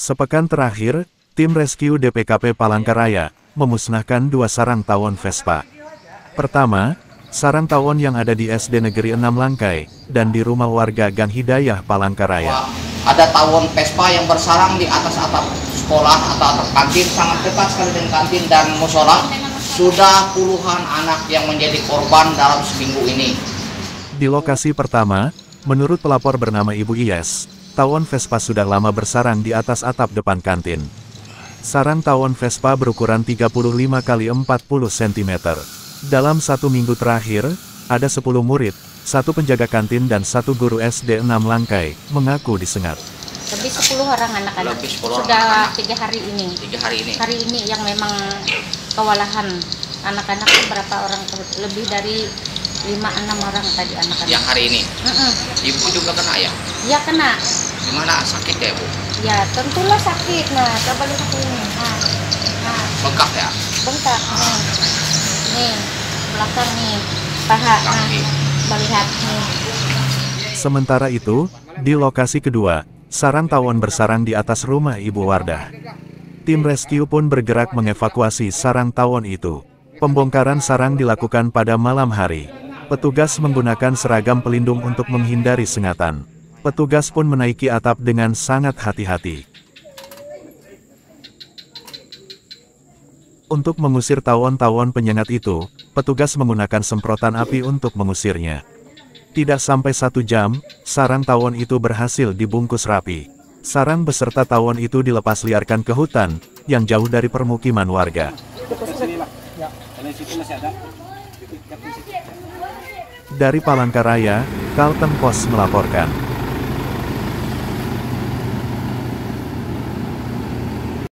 Sepekan terakhir, tim rescue DPKP Palangkaraya memusnahkan 2 sarang tawon Vespa. Pertama, sarang tawon yang ada di SD Negeri 6 Langkai, dan di rumah warga Gang Hidayah Palangkaraya. Ada tawon Vespa yang bersarang di atas atap sekolah atau atap kantin, sangat dekat sekali dengan kantin dan musola. Sudah puluhan anak yang menjadi korban dalam seminggu ini. Di lokasi pertama, menurut pelapor bernama Ibu Iyes, tawon Vespa sudah lama bersarang di atas atap depan kantin. Sarang tawon Vespa berukuran 35 x 40 cm. Dalam 1 minggu terakhir, ada 10 murid, 1 penjaga kantin dan 1 guru SD 6 Langkai mengaku disengat. Lebih 10 orang anak-anak. Sudah 3 hari ini. 3 hari ini. Hari ini yang memang kewalahan. Anak-anak itu berapa orang? Lebih dari 5-6 orang tadi anak-anak. Yang hari ini. Ibu juga kena ya? Iya kena. Gimana sakit ya Bu? Ya tentulah sakit. Nah coba lihat ini. Nah. Bengkak ya? Bengkak. Nih belakang nih paha. Nah, melihat nih. Sementara itu, di lokasi kedua, sarang tawon bersarang di atas rumah Ibu Wardah. Tim rescue pun bergerak mengevakuasi sarang tawon itu. Pembongkaran sarang dilakukan pada malam hari. Petugas menggunakan seragam pelindung untuk menghindari sengatan. Petugas pun menaiki atap dengan sangat hati-hati. Untuk mengusir tawon-tawon penyengat itu, petugas menggunakan semprotan api untuk mengusirnya. Tidak sampai 1 jam, sarang tawon itu berhasil dibungkus rapi. Sarang beserta tawon itu dilepas liarkan ke hutan, yang jauh dari permukiman warga. Dari Palangkaraya, Kalteng Pos melaporkan.